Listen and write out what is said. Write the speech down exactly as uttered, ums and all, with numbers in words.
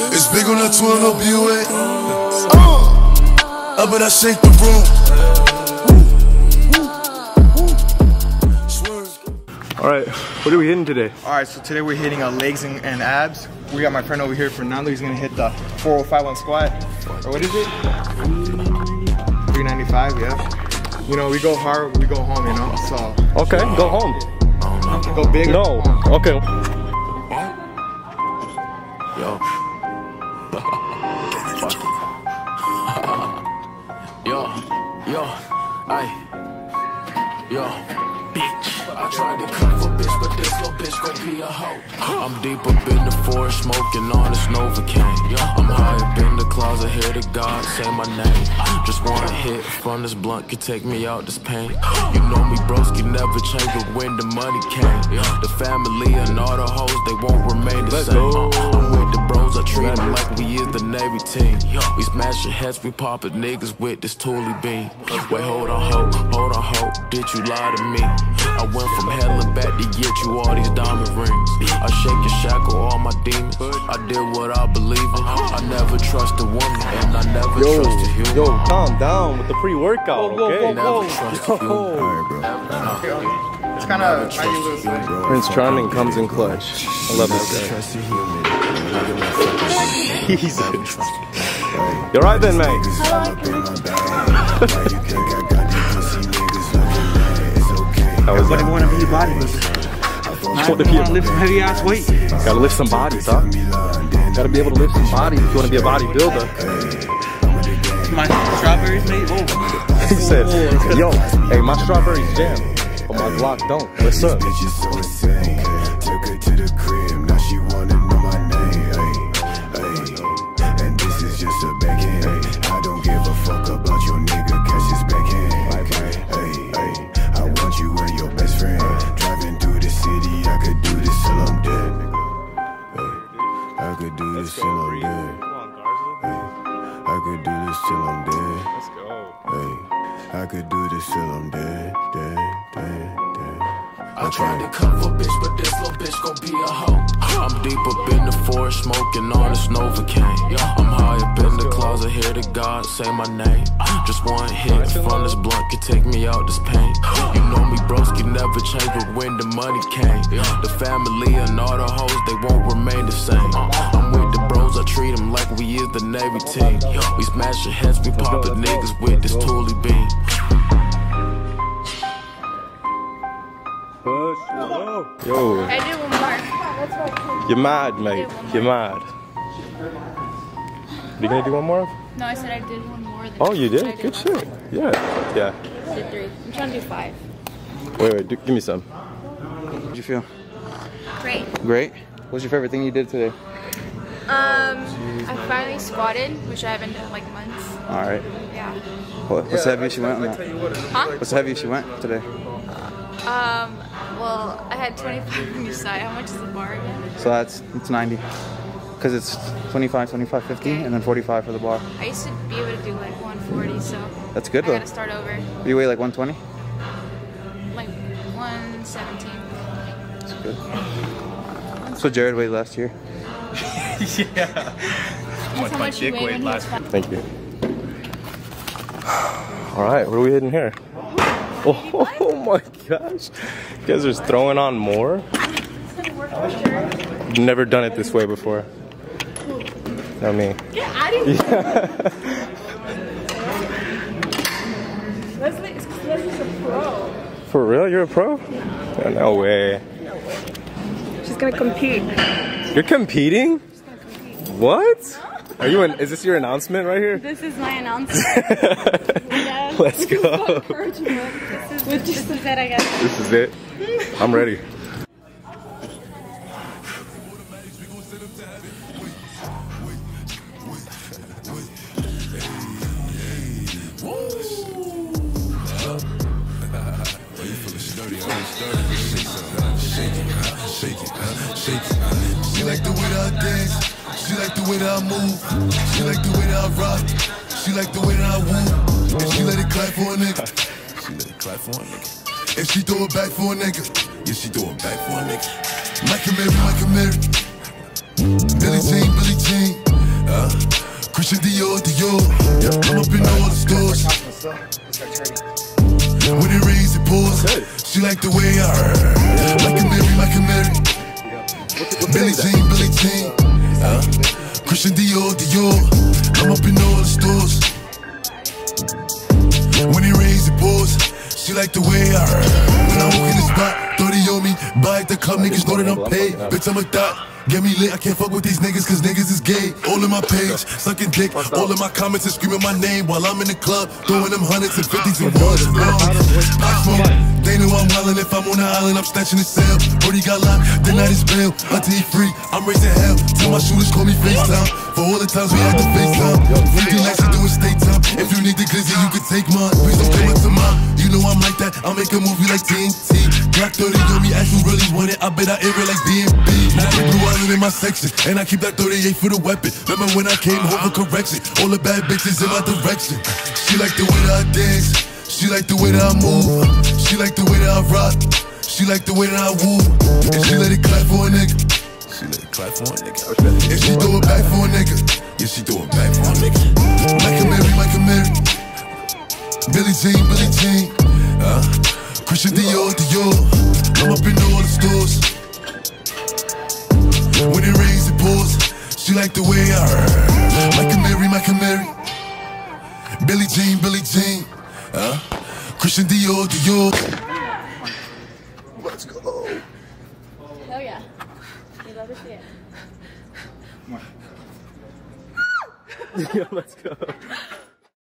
It's big on the twin, no Buick. Uh, up but I shake the room. Alright, what are we hitting today? Alright, so today we're hitting uh, legs and, and abs. We got my friend over here, Fernando. He's gonna hit the four oh five on squat. Or what is it? three ninety-five, yeah. You know, we go hard, we go home, you know, so. Okay, go home. Go big. No, okay. Yo. Yo, yo, ay, yo, bitch. I tried to cuff a bitch, but this little bitch gon' be a hoe. I'm deep up in the forest, smoking on this Novocaine. I'm high up in the closet, hear the God say my name. Just one hit from this blunt could take me out this pain. You know me, broski never change, but when the money came, the family and all the hoes, they won't remain the same. I'm with the bros, I treat them like we is the Navy team. We smash your heads, we poppin' niggas with this Thule beam. Wait, hold on, ho, hold on, ho, did you lie to me? I went from hell and back to get you all these diamond rings. I shake and shackle all my demons. I did what I believe in. I never trust a woman, and I never yo, trust a human. Yo, calm down with the pre-workout, okay? Never trust a human. Okay. It's kind of how you lose. Prince Charming comes in clutch. I love this guy. Jesus. You're right then, mate. Everybody want to be a bodybuilder. You want to be lift some heavy ass weight. Gotta lift some bodies, huh? Gotta be able to lift some bodies if you want to be a bodybuilder. My strawberries made over. He said, yo, hey, my strawberries jam, but my Glock don't. What's up? Took her to the crib, now she wanna know my name. And this is just a backhand. I don't give a fuck about your nigga, catch his backhand. I want you and your best friend. Driving through the city, I could do this till I'm dead. I could do this till I'm dead. I could do this till I'm dead. Let's go. Hey, I could do this till I'm dead, dead, dead, dead. I tried to cuff a bitch, but this little bitch gon' be a hoe. I'm deep up in the forest, smoking on this Novocaine. I'm high up in the closet, hear the God say my name. Just one hit from this blunt could take me out this pain. You know me, broski never change, but when the money came, the family and all the hoes, they won't remain the same. I'm with the bros, I treat them like we is the Navy team. We smash your heads, we poppin' niggas with this Thule beam. Yo. I did one more. You're mad, mate. You're mad. You gonna do one more? No, I said I did one more. Than Oh, you did? did Good last shit. Yeah. Yeah. I did three. I'm trying to do five. Wait, wait. Do, give me some. How did you feel? Great. Great. What's your favorite thing you did today? Um, I finally squatted, which I haven't done in like months. All right. Yeah. What, what's the heaviest you went on that? Huh? What's the heaviest you went today? Um, well, I had twenty-five on each side. How much is the bar again? So that's it's ninety. Because it's twenty-five, twenty-five, fifty, and then forty-five for the bar. I used to be able to do like one forty, so That's good I though. gotta start over. You weigh like one twenty? Like one seventeen. That's good. That's what Jared weighed last year. Yeah. That's how much you weighed when he was five. Thank you. All right, where are we heading here? Oh, oh my gosh. You guys are just throwing on more? I've never done it this way before. Not me. Get out of here. Yeah. Leslie, Leslie's a pro. For real? You're a pro? Oh, no way. She's gonna compete. You're competing? What? Are you an, is this your announcement right here? This is my announcement. Yes. Let's go. This is, this is it, I guess. This is it. I'm ready. She like the way that I dance. She like the way that I move. She like the way that I rock. She like the way that I woo. And she let it clap for a nigga. She let it clap for a nigga. If she throw it back for a nigga. Yeah, she throw it back for a nigga. Like a Mary, like a Mary. Billie Jean, Billie Jean. Dior, Dior. I'm up in all the stores. When it rains, it pours. She like the way I heard. Like a Mary, like a Mary. Billie Jean, Billie Jean. Uh, Christian Dior, Dior. I'm up in all the stores. When it rains, it pours. She like the way I heard. When I walk in the spot, thirty on me. Buy at the club, niggas know that I'm paid. Bitch, I'm a thot. Get me lit, I can't fuck with these niggas cause niggas is gay. All in my page, sucking dick. All in my comments and screaming my name while I'm in the club, throwing them hundreds and fifties and ones. They know I'm wildin', if I'm on the island, I'm snatching the cell. Brody got locked, the night is bail. Until he free, I'm raising hell. Tell my shooters call me FaceTime. For all the times we had to FaceTime. fifty lakhs to do a state time. If you need the glizzy, you can take mine. Please don't come up to mine. You know I'm like that, I'll make a movie like T N T. Glock thirty on me, ask who really want it. I bet I air it like D M B. Now they blue island in my section, and I keep that thirty-eight for the weapon. Remember when I came home for correction? All the bad bitches in my direction. She like the way that I dance. She like the way that I move. She like the way that I rock. She like the way that I woo. And she let it clap for a nigga. She let it clap for a nigga. And she throw it back for a nigga. Yeah, she throw it back for a nigga. Like a Mary, like a Mary. Billie Jean, Billie Jean. Uh, Christian Dior, Dior. I'm up in all the stores. When it rains, it pours. She like the way I heard. Like a Mary, like a Mary. Billie Jean, Billie Jean. Uh, Christian Dior, Dior. Let's go. Oh yeah. You love to see it. Yeah, let's go.